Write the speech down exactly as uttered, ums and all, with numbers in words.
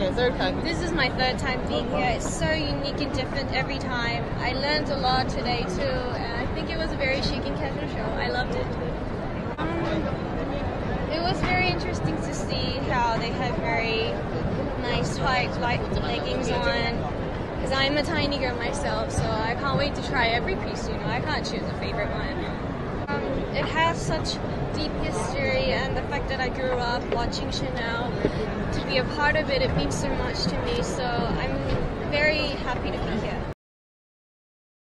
Okay, third time. This is my third time being here. It's so unique and different every time. I learned a lot today too, and I think it was a very chic and casual show. I loved it. Um, it was very interesting to see how they have very nice white light leggings on. Because I'm a tiny girl myself, so I can't wait to try every piece, you know. I can't choose a favorite one. Um, it has such deep history, and the fact that I grew up watching Chanel, to be a part of it, it means so much to me, so I'm very happy to be here.